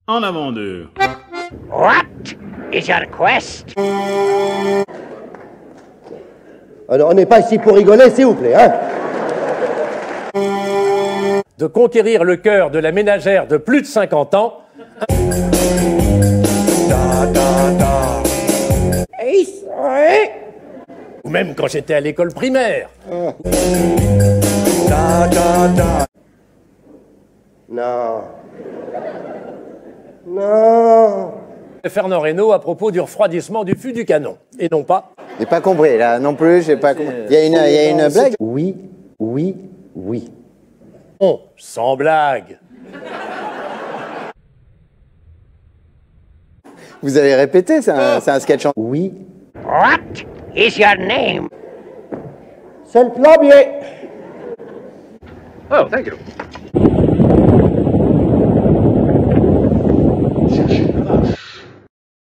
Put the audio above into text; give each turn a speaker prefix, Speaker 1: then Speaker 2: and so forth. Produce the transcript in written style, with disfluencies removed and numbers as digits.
Speaker 1: En avant deux.
Speaker 2: What is your quest?
Speaker 3: Alors, on n'est pas ici pour rigoler, s'il vous plaît, hein?
Speaker 4: De conquérir le cœur de la ménagère de plus de 50 ans. Ou même quand j'étais à l'école primaire.
Speaker 3: Non. Non.
Speaker 4: Fernand Reynaud à propos du refroidissement du fût du canon. Et non pas.
Speaker 5: J'ai pas compris, là, non plus, j'ai pas compris. Il y a une blague?
Speaker 3: Oui, oui, oui.
Speaker 4: Bon, sans blague.
Speaker 5: Vous avez répété, c'est un sketch en...
Speaker 3: Oui.
Speaker 2: What is your name?
Speaker 3: C'est le plombier.
Speaker 1: Oh, thank you.